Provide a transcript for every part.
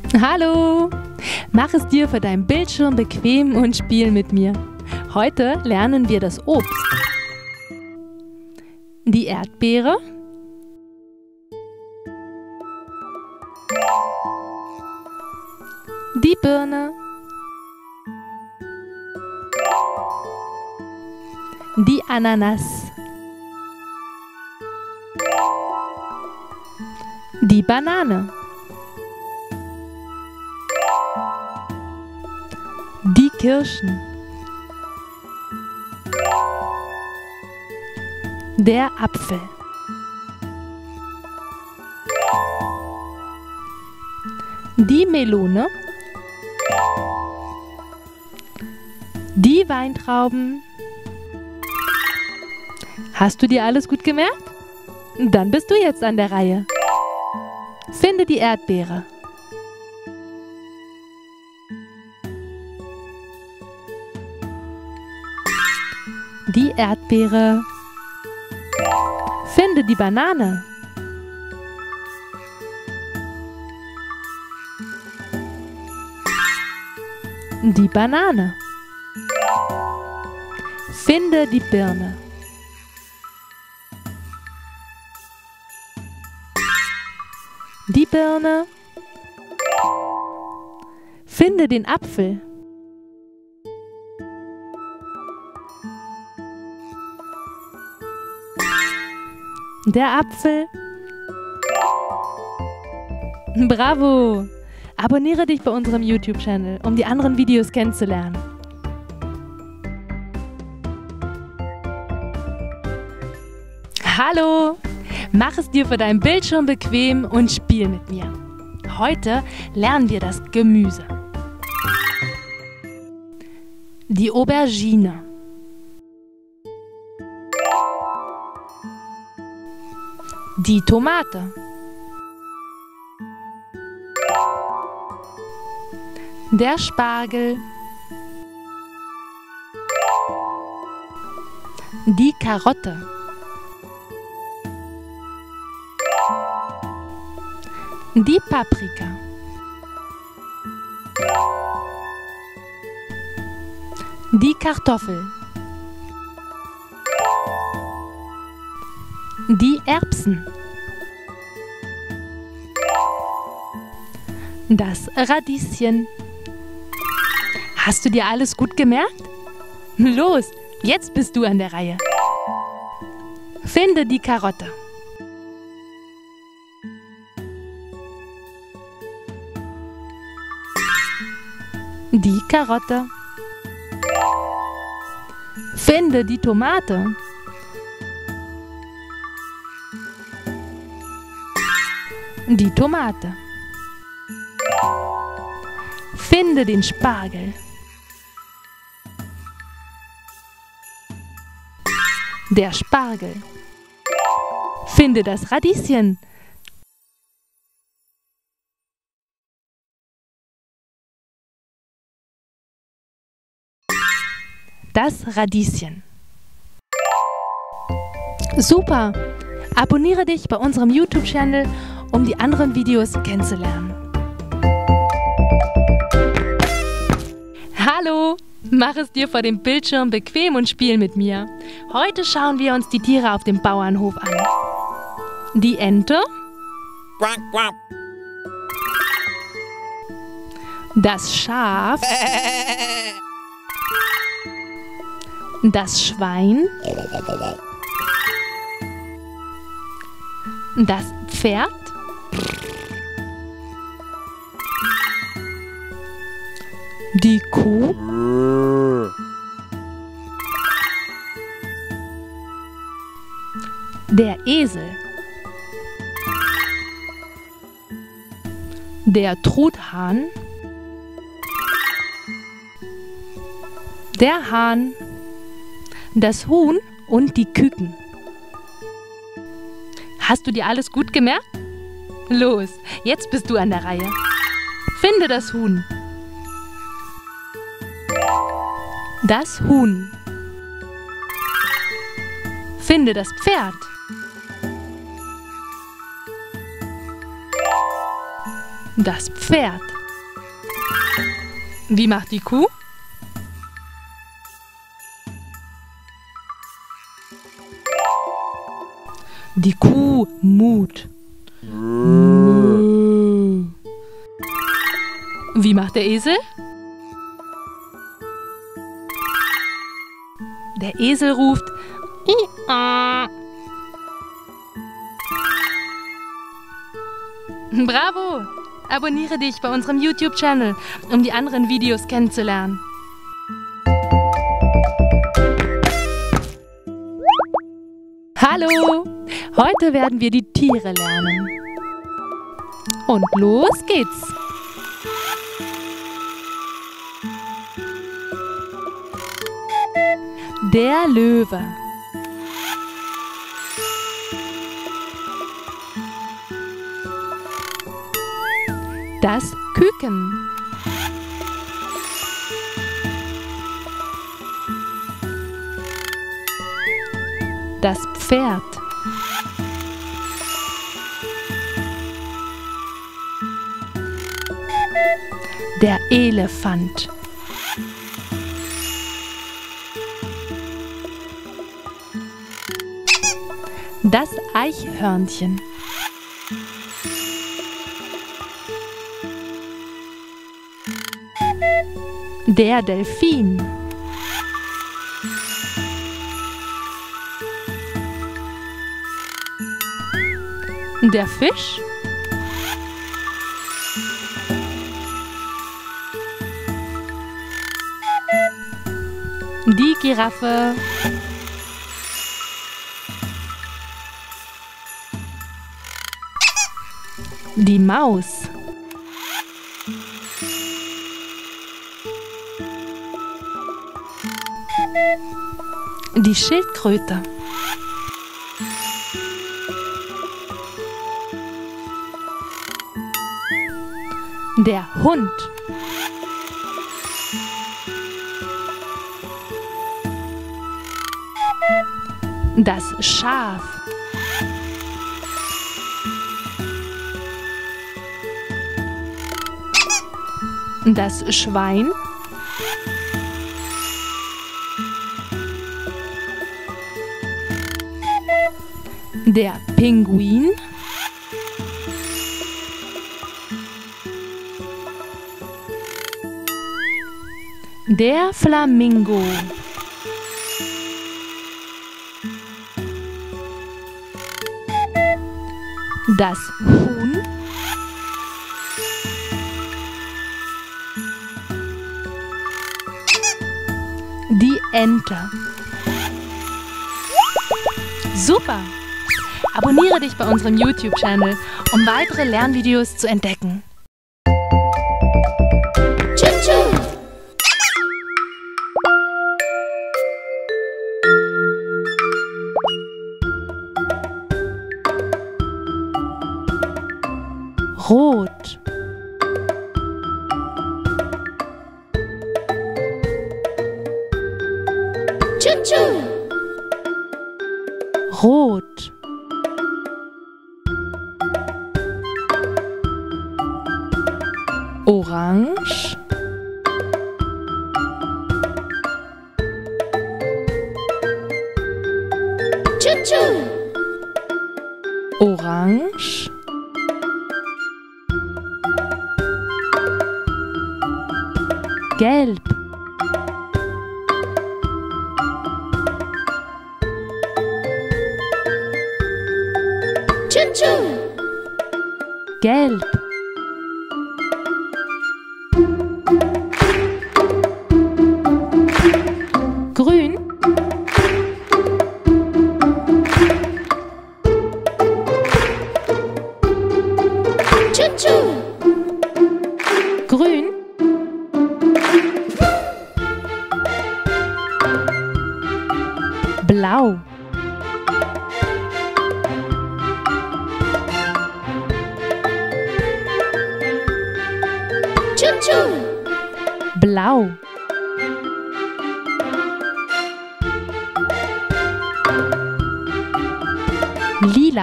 Hallo! Mach es dir vor deinem Bildschirm bequem und spiel mit mir. Heute lernen wir das Obst. Die Erdbeere, die Birne, die Ananas, die Banane, die Kirschen, der Apfel, die Melone, die Weintrauben. Hast du dir alles gut gemerkt? Dann bist du jetzt an der Reihe. Finde die Erdbeere. Die Erdbeere. Finde die Banane. Die Banane. Finde die Birne. Die Birne. Finde den Apfel. Der Apfel. Bravo! Abonniere dich bei unserem YouTube-Channel, um die anderen Videos kennenzulernen. Hallo! Mach es dir vor deinem Bildschirm bequem und spiel mit mir. Heute lernen wir das Gemüse. Die Aubergine. Die Tomate. Der Spargel. Die Karotte. Die Paprika. Die Kartoffel. Die Erbsen. Das Radieschen. Hast du dir alles gut gemerkt? Los, jetzt bist du an der Reihe. Finde die Karotte. Die Karotte. Finde die Tomate. Die Tomate. Finde den Spargel. Der Spargel. Finde das Radieschen. Das Radieschen. Super! Abonniere dich bei unserem YouTube-Channel, um die anderen Videos kennenzulernen. Hallo! Mach es dir vor dem Bildschirm bequem und spiel mit mir. Heute schauen wir uns die Tiere auf dem Bauernhof an. Die Ente. Quack, quack. Das Schaf. Das Schwein. Das Pferd. Die Kuh. Der Esel. Der Truthahn. Der Hahn. Das Huhn und die Küken. Hast du dir alles gut gemerkt? Los, jetzt bist du an der Reihe. Finde das Huhn. Das Huhn. Finde das Pferd. Das Pferd. Wie macht die Kuh? Die Kuh muht. Wie macht der Esel? Der Esel ruft Ia. Bravo! Abonniere dich bei unserem YouTube-Channel, um die anderen Videos kennenzulernen. Hallo! Heute werden wir die Tiere lernen. Und los geht's! Der Löwe. Das Küken. Das Pferd. Der Elefant. Das Eichhörnchen. Der Delfin. Der Fisch. Die Giraffe. Die Maus. Die Schildkröte. Der Hund. Das Schaf. Das Schwein. Der Pinguin. Der Flamingo. Das Huhn. Die Ente. Super! Abonniere dich bei unserem YouTube-Channel, um weitere Lernvideos zu entdecken. Rot. Rot. Orange. Orange. Gelb. Gelb. Grün. Grün. Blau. Blau. Lila.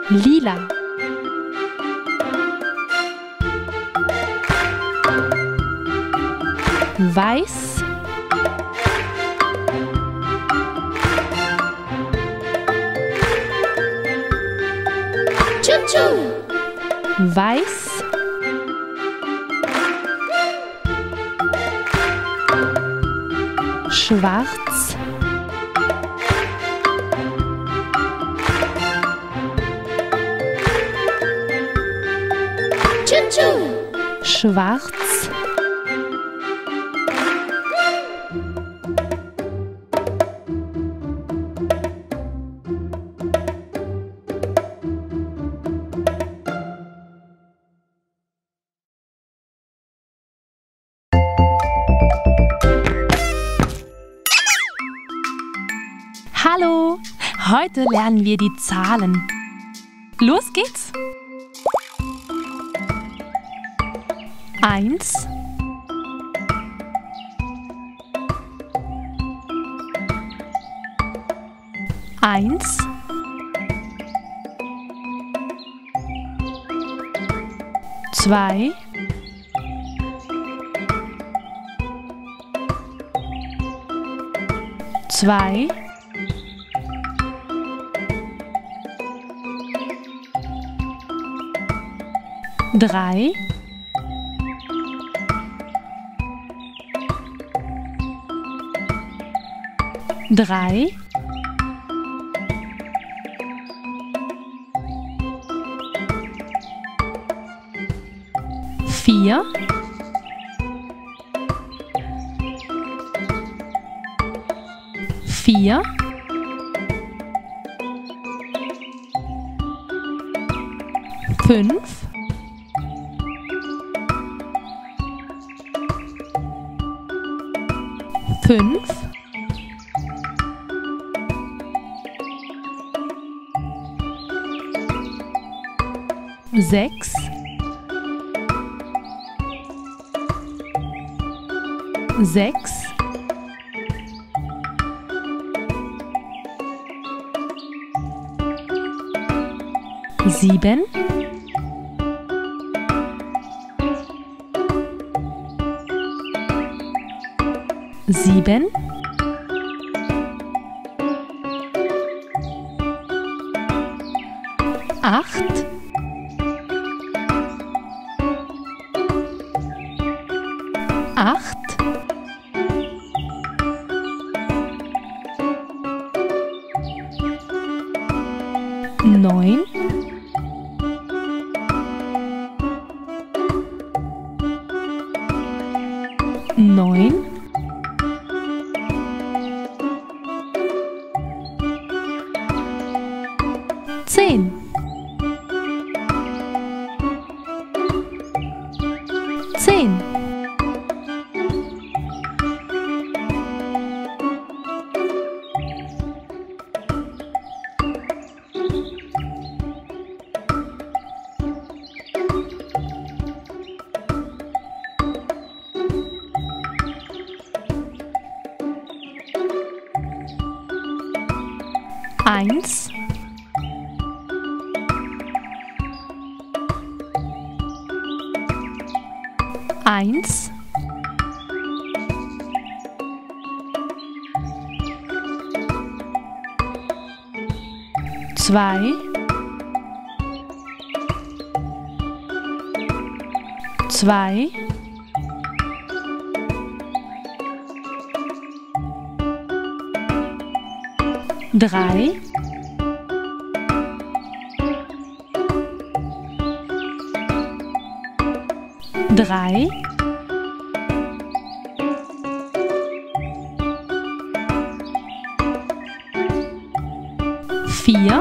Lila. Weiß. Tschu-tschu. Weiß. Schwarz. Tschu-tschu. Schwarz. Hallo, heute lernen wir die Zahlen. Los geht's! 1, 1, 2, 2, 3, 3, 4, 4, 5, 5, 6, 6, 7, 7, 8, 8, 9, 9, 10, 10, 1, 1, 2, 2, 3, 3, 4,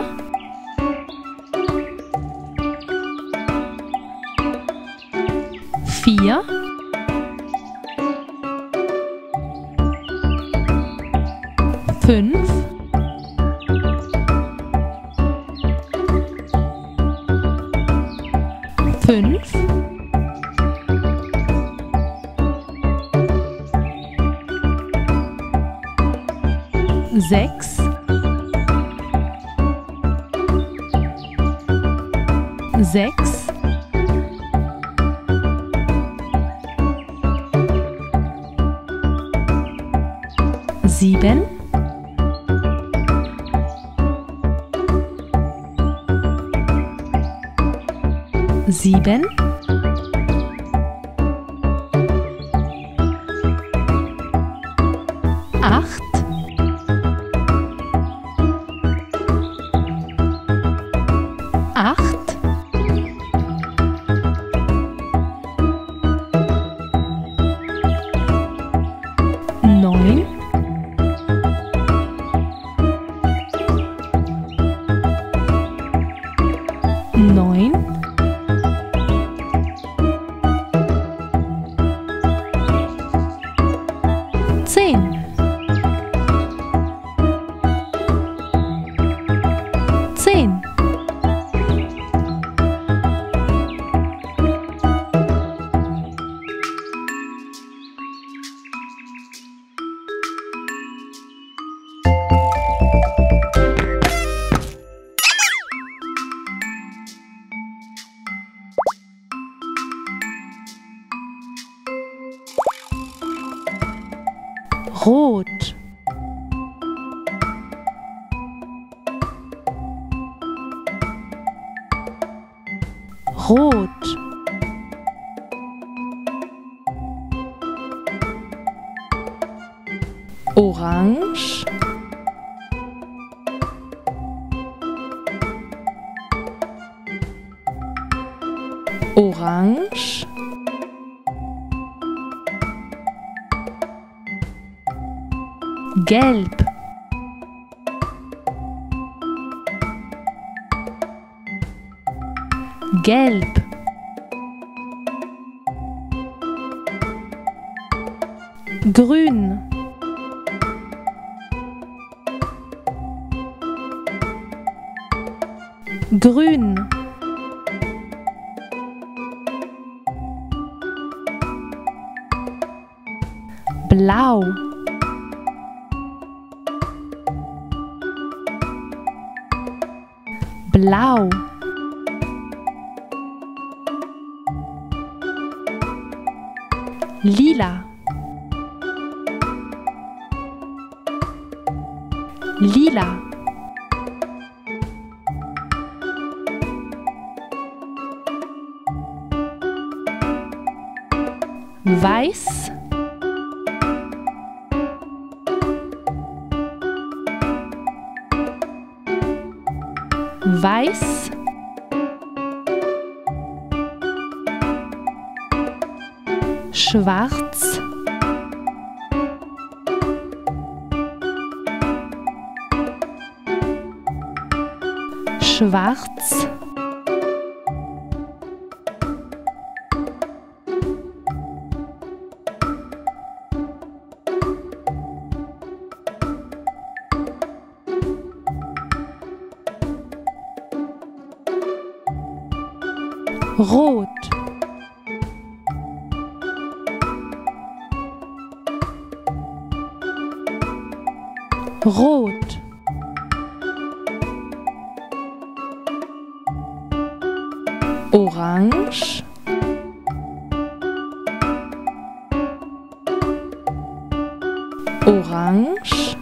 4, 5, 5, 6, 6, 7, 7, 8, 8, 9, 9, 10, 10, Rot, Rot, Orange, Orange, Gelb, Gelb, Grün, Grün, Blau, Blau, Lila, Lila, Weiß, Weiß, Schwarz, Schwarz, Rot, Rot, Orange, Orange,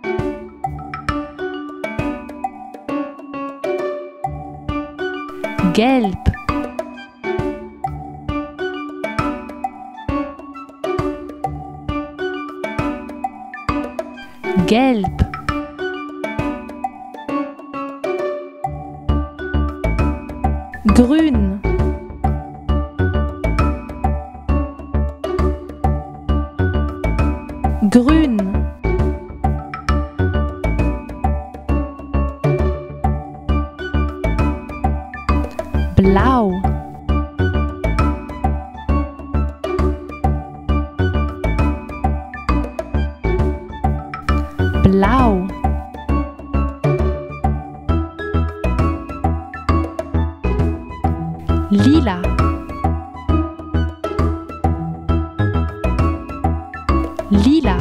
Gelb, Gelb, Grün, Grün, Blau, Blau, Lila, Lila,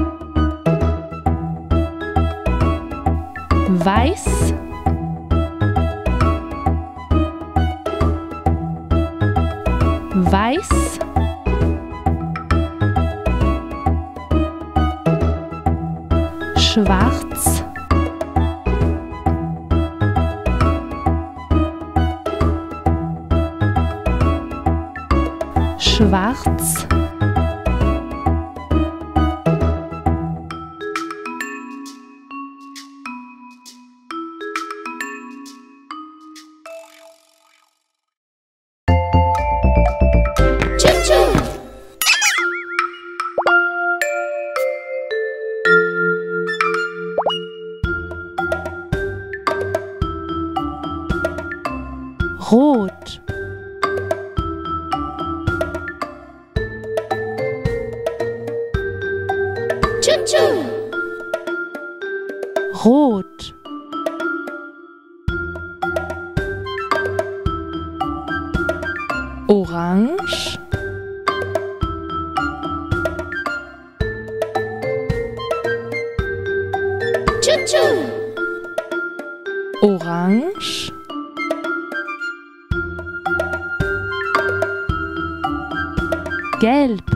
Weiß, weiß, schwarz, schwarz, rot, rot, orange, orange, gelb,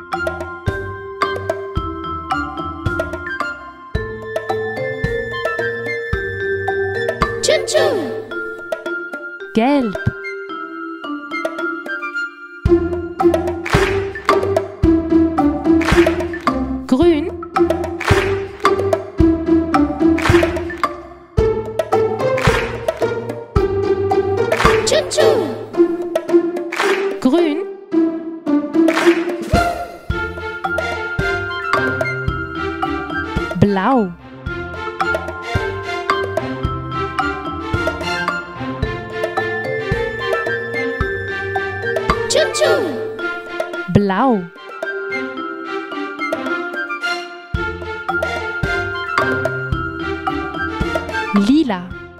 gelb, grün, grün, blau, blau, lila,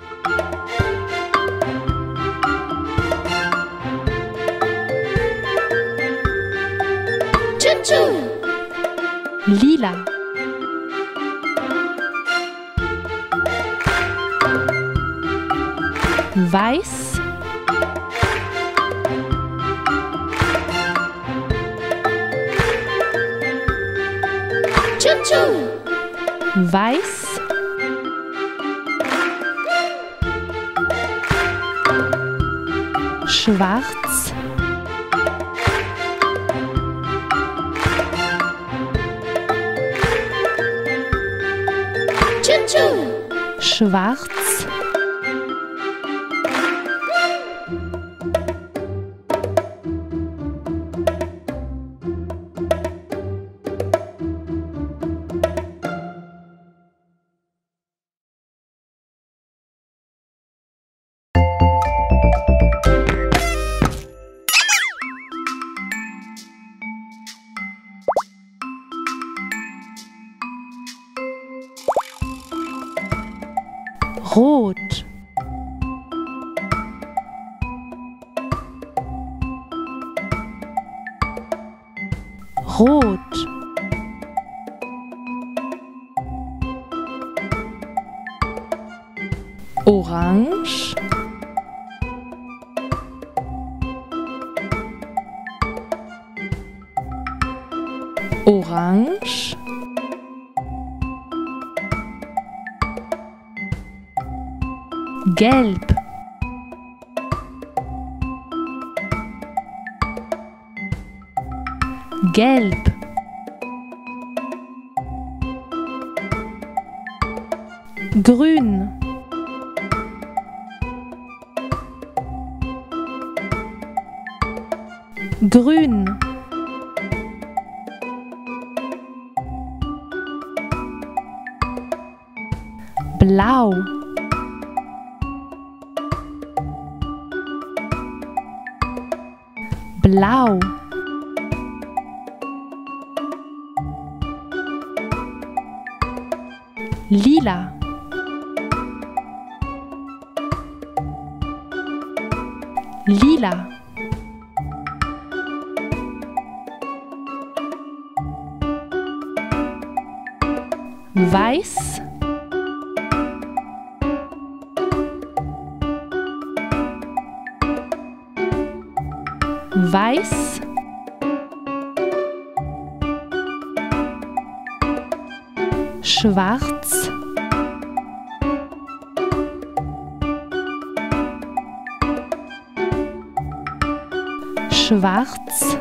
lila, weiß, weiß, schwarz, schwarz, rot, rot, orange, orange, gelb, gelb, grün, grün, blau, blau, lila, lila, weiß, weiß, schwarz, schwarz,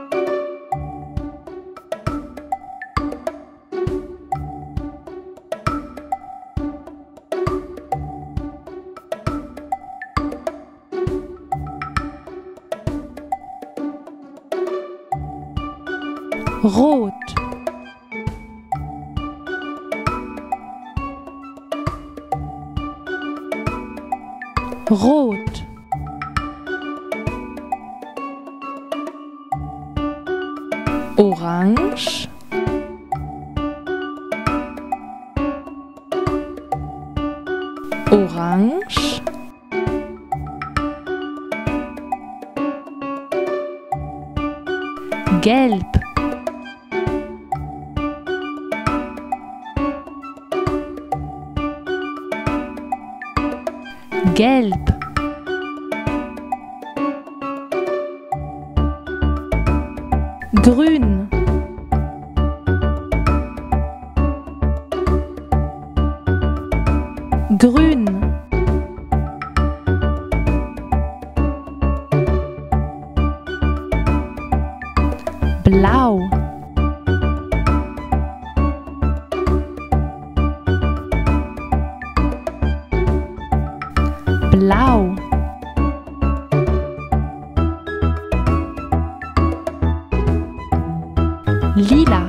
rot, rot, orange, orange, gelb, gelb, grün, grün, blau, blau, lila,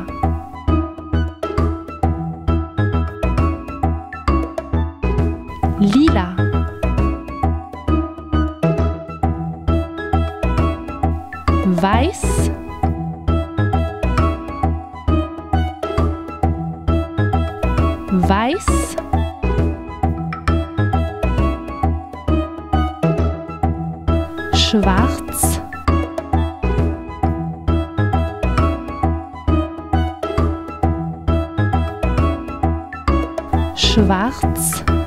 lila, weiß, weiß, schwarz, schwarz,